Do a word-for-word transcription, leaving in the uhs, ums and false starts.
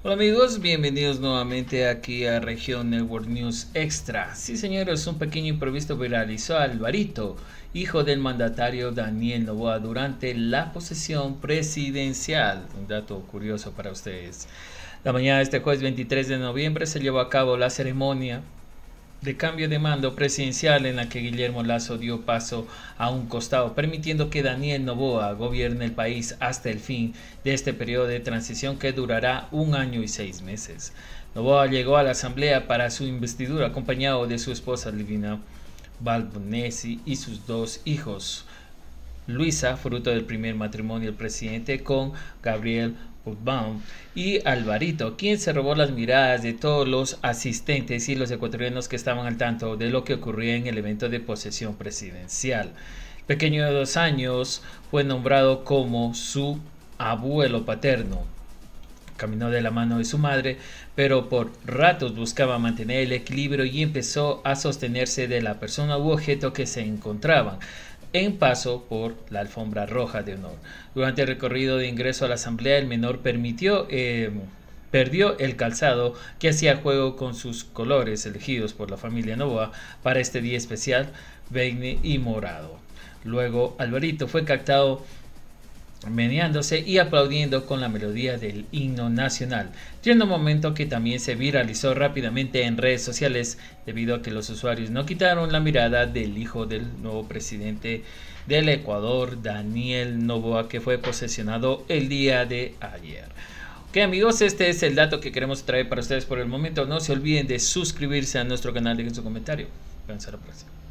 Hola amigos, bienvenidos nuevamente aquí a Región Network News Extra. Sí señores, un pequeño imprevisto viralizó a Alvarito, hijo del mandatario Daniel Noboa, durante la posesión presidencial. Un dato curioso para ustedes. La mañana de este jueves veintitrés de noviembre se llevó a cabo la ceremonia de cambio de mando presidencial en la que Guillermo Lasso dio paso a un costado, permitiendo que Daniel Noboa gobierne el país hasta el fin de este periodo de transición que durará un año y seis meses. Noboa llegó a la asamblea para su investidura acompañado de su esposa Livina Balbonesi y sus dos hijos. Luisa, fruto del primer matrimonio del presidente con Gabriel Puigdemont, y Alvarito, quien se robó las miradas de todos los asistentes y los ecuatorianos que estaban al tanto de lo que ocurría en el evento de posesión presidencial. El pequeño de dos años fue nombrado como su abuelo paterno. Caminó de la mano de su madre, pero por ratos buscaba mantener el equilibrio y empezó a sostenerse de la persona u objeto que se encontraban en paso por la alfombra roja de honor. Durante el recorrido de ingreso a la asamblea, el menor permitió, eh, perdió el calzado que hacía juego con sus colores elegidos por la familia Noboa para este día especial, verde y morado. Luego Alvarito fue captado meneándose y aplaudiendo con la melodía del himno nacional, tierno momento que también se viralizó rápidamente en redes sociales debido a que los usuarios no quitaron la mirada del hijo del nuevo presidente del Ecuador, Daniel Noboa, que fue posesionado el día de ayer. Ok amigos, este es el dato que queremos traer para ustedes por el momento. No se olviden de suscribirse a nuestro canal, dejen su comentario. Vemos a la próxima.